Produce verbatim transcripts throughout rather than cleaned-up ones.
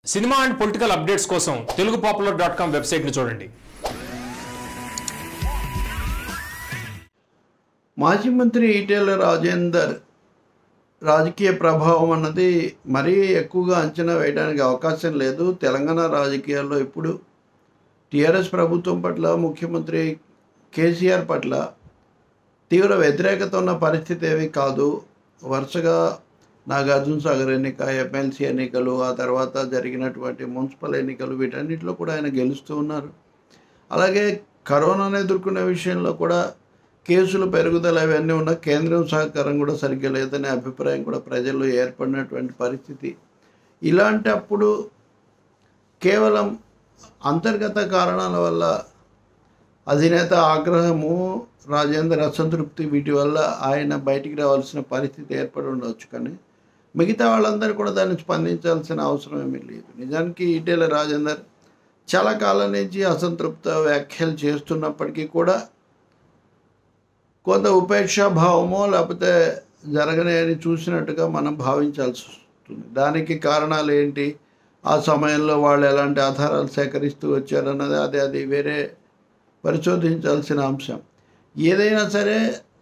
Cinema and political updates కోసం Telugu popular dot com వెబ్సైట్ని చూడండి. మాజీ మంత్రి ఈటెల రాజేందర్ రాజకీయ ప్రభావం అన్నది మరీ ఎక్కువగా అంచనా వేయడానికి అవకాశం లేదు. తెలంగాణ రాజకీయాల్లో ఇప్పుడు టీఆర్ఎస్ ప్రభుత్వం పట్ల, ముఖ్యమంత్రి కేసీఆర్ పట్ల తీవ్ర వ్యతిరేకత ఉన్న పరిస్థితి ఏమీ కాదు. వరుసగా నాగార్జున సాగర్ ఎన్నిక, ఎమ్మెల్సీ ఎన్నికలు, ఆ తర్వాత జరిగినటువంటి మున్సిపల్ ఎన్నికలు, వీటన్నిటిలో కూడా ఆయన గెలుస్తూ ఉన్నారు. అలాగే కరోనాను ఎదుర్కొనే విషయంలో కూడా కేసులు పెరుగుదల ఇవన్నీ ఉన్న కేంద్రం సహకారం కూడా సరిగ్గా లేదనే అభిప్రాయం కూడా ప్రజల్లో ఏర్పడినటువంటి పరిస్థితి. ఇలాంటప్పుడు కేవలం అంతర్గత కారణాల వల్ల అధినేత ఆగ్రహము, రాజేందర్ అసంతృప్తి, వీటి వల్ల ఆయన బయటికి రావాల్సిన పరిస్థితి ఏర్పడి ఉండవచ్చు. కానీ మిగతా వాళ్ళందరూ కూడా దాన్ని స్పందించాల్సిన అవసరం ఏమీ లేదు. నిజానికి ఈటెల రాజేందర్ చాలా కాలం నుంచి అసంతృప్త వ్యాఖ్యలు చేస్తున్నప్పటికీ కూడా కొంత ఉపేక్షాభావమో లేకపోతే జరగనే అని చూసినట్టుగా మనం భావించాల్సి వస్తుంది. దానికి కారణాలు ఏంటి, ఆ సమయంలో వాళ్ళు ఎలాంటి ఆధారాలు సేకరిస్తూ వచ్చారన్నది అది అది వేరే పరిశోధించాల్సిన అంశం. ఏదైనా సరే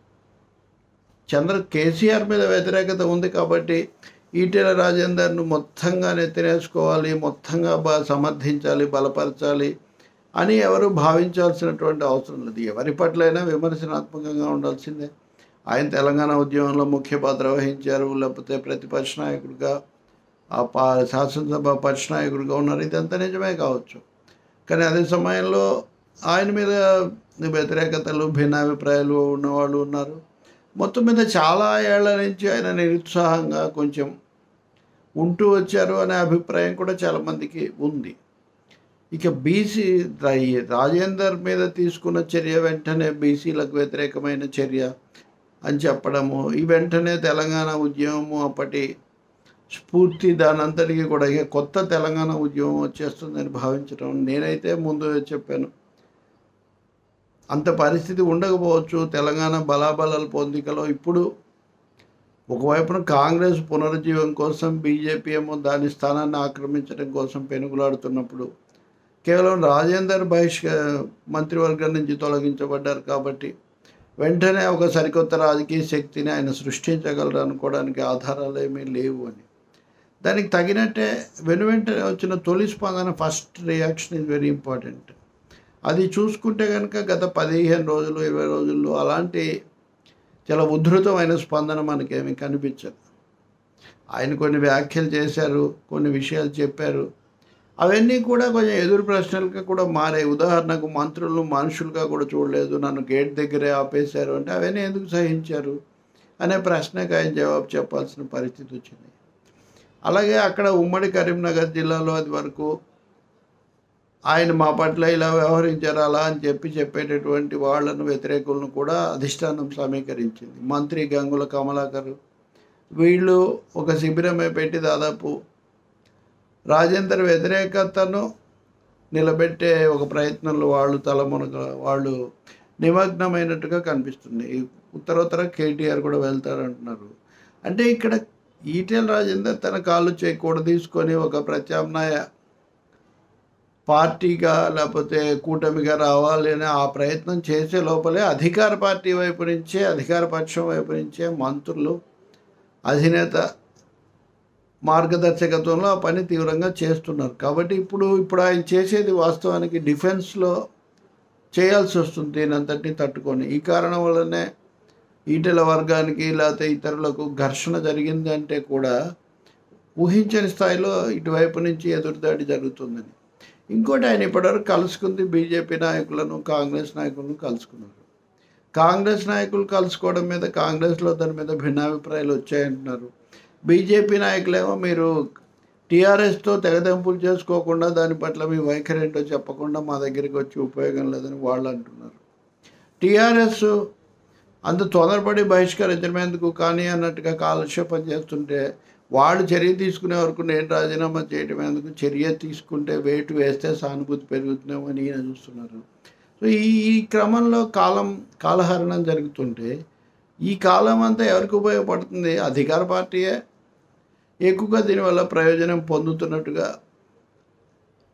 చంద్ర కేసీఆర్ మీద వ్యతిరేకత ఉంది కాబట్టి ఈటెల రాజేందర్ను మొత్తంగా నెత్తినేసుకోవాలి, మొత్తంగా బ సమర్థించాలి, బలపరచాలి అని ఎవరు భావించాల్సినటువంటి అవసరం లేదు. ఎవరి పట్లైనా విమర్శనాత్మకంగా ఉండాల్సిందే. ఆయన తెలంగాణ ఉద్యమంలో ముఖ్య పాత్ర వహించారు, లేకపోతే ప్రతిపక్ష నాయకుడిగా, ఆ పా శాసనసభ పక్ష నాయకుడిగా ఉన్నారు. ఇదంతా నిజమే కావచ్చు. కానీ అదే సమయంలో ఆయన మీద వ్యతిరేకతలు, భిన్నాభిప్రాయాలు ఉన్నవాళ్ళు ఉన్నారు. మొత్తం మీద చాలా ఏళ్ల నుంచి ఆయన నిరుత్సాహంగా కొంచెం ఉంటూ వచ్చారు అనే అభిప్రాయం కూడా చాలామందికి ఉంది. ఇక బీసీ రాజేందర్ మీద తీసుకున్న చర్య వెంటనే బీసీలకు వ్యతిరేకమైన చర్య అని చెప్పడము, ఈ వెంటనే తెలంగాణ ఉద్యమము అప్పటి స్ఫూర్తి దానంతటికీ కూడా ఇక కొత్త తెలంగాణ ఉద్యమం వచ్చేస్తుందని భావించడం, నేనైతే ముందు చెప్పాను అంత పరిస్థితి ఉండకపోవచ్చు. తెలంగాణ బలాబలాల పొందికలో ఇప్పుడు ఒకవైపున కాంగ్రెస్ పునరుజ్జీవం కోసం, బీజేపీ ఏమో దాని స్థానాన్ని ఆక్రమించడం కోసం పెనుగులాడుతున్నప్పుడు కేవలం రాజేందర్ బహిష్క మంత్రివర్గం నుంచి తొలగించబడ్డారు కాబట్టి వెంటనే ఒక సరికొత్త రాజకీయ శక్తిని ఆయన సృష్టించగలరు అనుకోవడానికి ఆధారాలు ఏమీ లేవు అని. దానికి తగినట్టే వెను వెంటనే వచ్చిన తొలి స్పందన, first reaction is very important. అది చూసుకుంటే కనుక గత పదిహేను రోజులు ఇరవై రోజుల్లో అలాంటి చాలా ఉధృతమైన స్పందన మనకేమీ కనిపించదు. ఆయన కొన్ని వ్యాఖ్యలు చేశారు, కొన్ని విషయాలు చెప్పారు, అవన్నీ కూడా కొంచెం ఎదురు ప్రశ్నలుగా కూడా మారాయి. ఉదాహరణకు మంత్రులను మనుషులుగా కూడా చూడలేదు, నన్ను గేట్ దగ్గరే ఆపేశారు అంటే అవన్నీ ఎందుకు సహించారు అనే ప్రశ్నకు ఆయన జవాబు చెప్పాల్సిన పరిస్థితి వచ్చింది. అలాగే అక్కడ ఉమ్మడి కరీంనగర్ జిల్లాలో అది వరకు ఆయన మా పట్ల ఇలా వ్యవహరించారు అలా అని చెప్పి చెప్పేటటువంటి వాళ్ళను, వ్యతిరేకులను కూడా అధిష్టానం సమీకరించింది. మంత్రి గంగుల కమలాకర్ వీళ్ళు ఒక శిబిరమే పెట్టి దాదాపు రాజేందర్ వ్యతిరేకతను నిలబెట్టే ఒక ప్రయత్నంలో వాళ్ళు తలమునగ వాళ్ళు నిమగ్నమైనట్టుగా కనిపిస్తుంది. ఉత్తరోత్తర కేటీఆర్ కూడా వెళ్తారంటున్నారు. అంటే ఇక్కడ ఈటెల రాజేందర్ తన కాళ్ళు చేయకూడ తీసుకొని ఒక ప్రత్యామ్నాయ పార్టీగా లేకపోతే కూటమిగా రావాలి అని ఆ ప్రయత్నం చేసే లోపలే అధికార పార్టీ వైపు నుంచే, అధికార పక్షం వైపు నుంచే మంత్రులు అధినేత మార్గదర్శకత్వంలో ఆ పని తీవ్రంగా చేస్తున్నారు. కాబట్టి ఇప్పుడు ఇప్పుడు ఆయన చేసేది వాస్తవానికి డిఫెన్స్లో చేయాల్సి వస్తుంది దీనంతటిని తట్టుకొని. ఈ కారణం వల్లనే ఈటెల వర్గానికి లేకపోతే ఇతరులకు ఘర్షణ జరిగిందంటే కూడా ఊహించని స్థాయిలో ఇటువైపు నుంచి ఎదురుదాడి జరుగుతుందని. ఇంకోటి, ఆయన ఇప్పటివరకు కలుసుకుంది బీజేపీ నాయకులను, కాంగ్రెస్ నాయకులను కలుసుకున్నారు. కాంగ్రెస్ నాయకులు కలుసుకోవడం మీద, కాంగ్రెస్లో దాని మీద భిన్నాభిప్రాయాలు వచ్చాయంటున్నారు. బీజేపీ నాయకులేమో మీరు టీఆర్ఎస్తో తెగదెంపులు చేసుకోకుండా దాని పట్ల మీ వైఖరి ఏంటో చెప్పకుండా మా దగ్గరికి వచ్చి ఉపయోగం లేదని వాళ్ళు అంటున్నారు. టీఆర్ఎస్ అంత తొందరపడి బహిష్కరించడమేందుకు కానీ అన్నట్టుగా కాలక్షేపం చేస్తుంటే వాళ్ళు చర్య తీసుకునే వరకు నేను రాజీనామా చేయడం ఎందుకు, చర్య తీసుకుంటే వేటు వేస్తే సానుభూతి పెరుగుతున్నామని ఈయన చూస్తున్నారు. సో ఈ ఈ క్రమంలో కాలం కాలహరణం జరుగుతుంటే ఈ కాలం అంతా ఎవరికి ఉపయోగపడుతుంది? అధికార పార్టీయే ఎక్కువగా దీనివల్ల ప్రయోజనం పొందుతున్నట్టుగా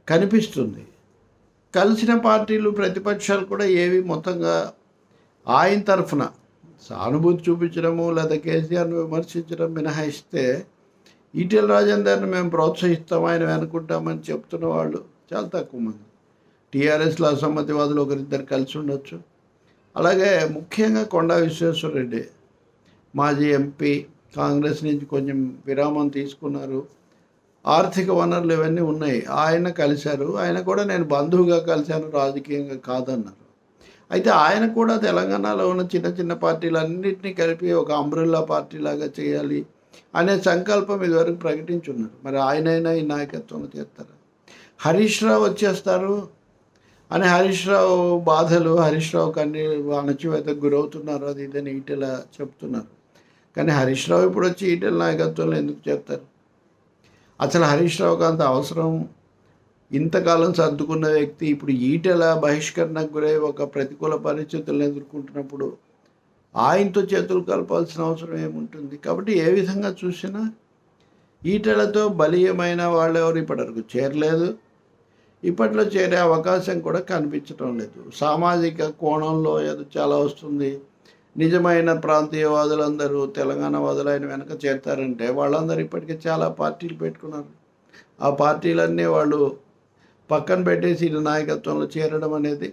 కనిపిస్తుంది. కలిసిన పార్టీలు ప్రతిపక్షాలు కూడా ఏవి మొత్తంగా ఆయన తరఫున సానుభూతి చూపించడము లేదా కేసీఆర్ను విమర్శించడం మినహాయిస్తే ఈటెల రాజేందర్ని మేము ప్రోత్సహిస్తాం, ఆయన అనుకుంటామని చెప్తున్న వాళ్ళు చాలా తక్కువ మంది. టీఆర్ఎస్లో అసమ్మతివాదులు ఒకరిద్దరు కలిసి ఉండొచ్చు. అలాగే ముఖ్యంగా కొండా విశ్వేశ్వరరెడ్డి మాజీ ఎంపీ, కాంగ్రెస్ నుంచి కొంచెం విరామం తీసుకున్నారు, ఆర్థిక వనరులు ఇవన్నీ ఉన్నాయి, ఆయన కలిశారు. ఆయన కూడా నేను బంధువుగా కలిశాను, రాజకీయంగా కాదన్నారు. అయితే ఆయన కూడా తెలంగాణలో ఉన్న చిన్న చిన్న పార్టీలన్నింటినీ కలిపి ఒక అంబ్రెల్లా పార్టీలాగా చేయాలి అనే సంకల్పం ఇదివరకు ప్రకటించున్నారు. మరి ఆయనైనా ఈ నాయకత్వం చేస్తారా? హరీష్ రావు వచ్చేస్తారు అని హరీష్ రావు బాధలు, హరీష్ రావుకి అన్ని అణచివేతకు గురవుతున్నారు, అది ఇదని ఈటెల చెప్తున్నారు. కానీ హరీష్ రావు ఇప్పుడు వచ్చి ఈటెల నాయకత్వంలో ఎందుకు చెప్తారు? అసలు హరీష్ రావుకి అంత అవసరం? ఇంతకాలం సర్దుకున్న వ్యక్తి ఇప్పుడు ఈటెల బహిష్కరణకు గురై ఒక ప్రతికూల పరిస్థితులను ఎదుర్కొంటున్నప్పుడు ఆయనతో చేతులు కలపాల్సిన అవసరం ఏముంటుంది? కాబట్టి ఏ విధంగా చూసినా ఈటెలతో బలీయమైన వాళ్ళు ఎవరు ఇప్పటివరకు చేరలేదు, ఇప్పట్లో చేరే అవకాశం కూడా కనిపించడం లేదు. సామాజిక కోణంలో ఏదో చాలా వస్తుంది, నిజమైన ప్రాంతీయవాదులందరూ తెలంగాణ వాదులు ఆయన వెనక చేరతారంటే వాళ్ళందరూ ఇప్పటికే చాలా పార్టీలు పెట్టుకున్నారు. ఆ పార్టీలన్నీ వాళ్ళు పక్కన పెట్టేసి ఈ నాయకత్వంలో చేరడం అనేది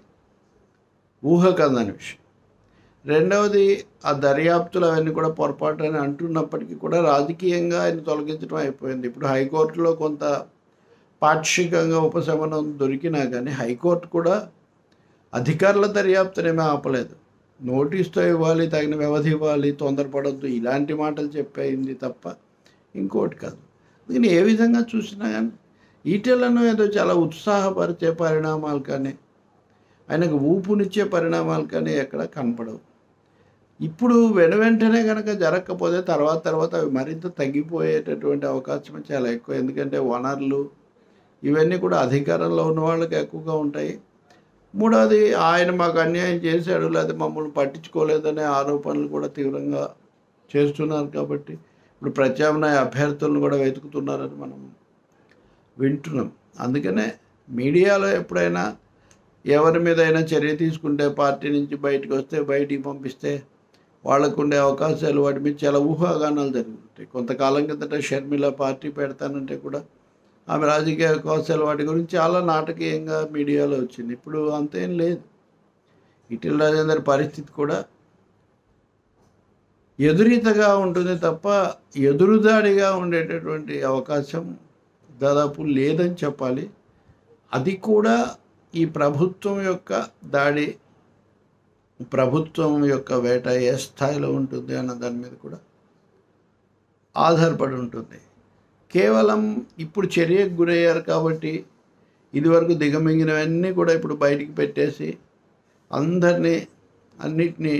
ఊహకందని విషయం. రెండవది, ఆ దర్యాప్తులు అవన్నీ కూడా పొరపాటు అని అంటున్నప్పటికీ కూడా రాజకీయంగా ఆయన తొలగించడం అయిపోయింది. ఇప్పుడు హైకోర్టులో కొంత పాక్షికంగా ఉపశమనం దొరికినా కానీ హైకోర్టు కూడా అధికారుల దర్యాప్తునేమీ ఆపలేదు. నోటీస్తో ఇవ్వాలి, తగిన వ్యవధి ఇవ్వాలి, తొందరపడద్దు, ఇలాంటి మాటలు చెప్పేయింది తప్ప ఇంకోటి కాదు. దీన్ని ఏ విధంగా చూసినా కానీ ఈటెలను ఏదో చాలా ఉత్సాహపరిచే పరిణామాలు కానీ ఆయనకు ఊపునిచ్చే పరిణామాలు కానీ ఎక్కడ కనపడవు. ఇప్పుడు వెను వెంటనే కనుక జరగకపోతే తర్వాత తర్వాత అవి మరింత తగ్గిపోయేటటువంటి అవకాశం చాలా ఎక్కువ. ఎందుకంటే వనరులు ఇవన్నీ కూడా అధికారంలో ఉన్న వాళ్ళకి ఎక్కువగా ఉంటాయి. మూడవది, ఆయన మాకు అన్యాయం చేశాడు లేదా మమ్మల్ని పట్టించుకోలేదనే ఆరోపణలు కూడా తీవ్రంగా చేస్తున్నారు. కాబట్టి ఇప్పుడు ప్రత్యామ్నాయ అభ్యర్థులను కూడా వెతుకుతున్నారని మనం వింటున్నాం. అందుకనే మీడియాలో ఎప్పుడైనా ఎవరి మీద అయినా చర్య తీసుకుంటే పార్టీ నుంచి బయటకు వస్తే బయటికి పంపిస్తే వాళ్ళకు ఉండే అవకాశాలు వాటి మీద చాలా ఊహాగానాలు జరుగుతుంటాయి. కొంతకాలం కిందట షర్మిల పార్టీ పెడతానంటే కూడా ఆమె రాజకీయ అవకాశాలు వాటి గురించి చాలా నాటకీయంగా మీడియాలో వచ్చింది. ఇప్పుడు అంతేం లేదు. ఈటెల రాజేందర్ పరిస్థితి కూడా ఎదురీతగా ఉంటుంది తప్ప ఎదురుదాడిగా ఉండేటటువంటి అవకాశం దాదాపు లేదని చెప్పాలి. అది కూడా ఈ ప్రభుత్వం యొక్క దాడి, ప్రభుత్వం యొక్క వేట ఏ స్థాయిలో ఉంటుంది అన్న దాని మీద కూడా ఆధారపడి ఉంటుంది. కేవలం ఇప్పుడు చర్యకు గురయ్యారు కాబట్టి ఇదివరకు దిగమింగినవన్నీ కూడా ఇప్పుడు బయటికి పెట్టేసి అందరినీ అన్నిటినీ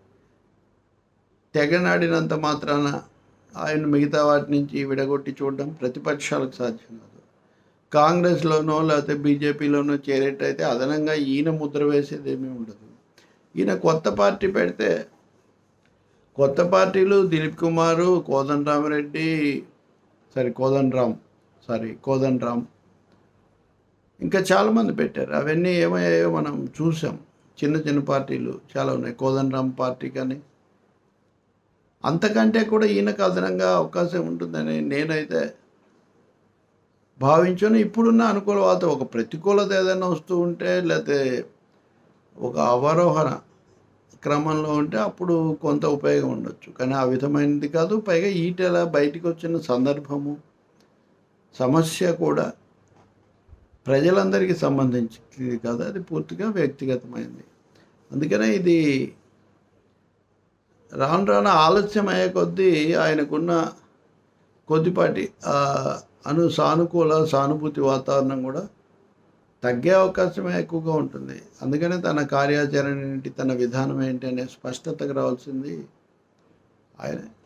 తెగనాడినంత మాత్రాన ఆయన మిగతా వాటి నుంచి విడగొట్టి చూడడం ప్రతిపక్షాలకు సాధ్యం కాదు. కాంగ్రెస్లోనో లేకపోతే బీజేపీలోనో చేరేటైతే అదనంగా ఈయన ముద్ర వేసేది ఏమీ ఉండదు. ఈయన కొత్త పార్టీ పెడితే కొత్త పార్టీలు దిలీప్ కుమారు, కోదండరామిరెడ్డి సారీ కోదండరామ్ సారీ కోదండరామ్ ఇంకా చాలామంది పెట్టారు. అవన్నీ ఏమయ్యాయో మనం చూసాం. చిన్న చిన్న పార్టీలు చాలా ఉన్నాయి. కోదండరామ్ పార్టీ కానీ అంతకంటే కూడా ఈయనకు అదనంగా అవకాశం ఉంటుందని నేనైతే భావించాను. ఇప్పుడున్న అనుకూల వాతావరణం ఒక ప్రతికూలత ఏదైనా వస్తూ ఉంటే లేకపోతే ఒక అవరోహణ క్రమంలో ఉంటే అప్పుడు కొంత ఉపయోగం ఉండొచ్చు. కానీ ఆ విధమైనది కాదు. పైగా ఈటెల బయటికి వచ్చిన సందర్భము, సమస్య కూడా ప్రజలందరికీ సంబంధించింది కాదు, అది పూర్తిగా వ్యక్తిగతమైంది. అందుకనే ఇది రాను రాను ఆలస్యం అయ్యే కొద్దీ ఆయనకున్న కొద్దిపాటి అను సానుకూల సానుభూతి వాతావరణం కూడా తగ్గే అవకాశమే ఎక్కువగా ఉంటుంది. అందుకనే తన కార్యాచరణ ఏంటి, తన విధానం ఏంటి అనే స్పష్టతకు రావాల్సింది ఆయన.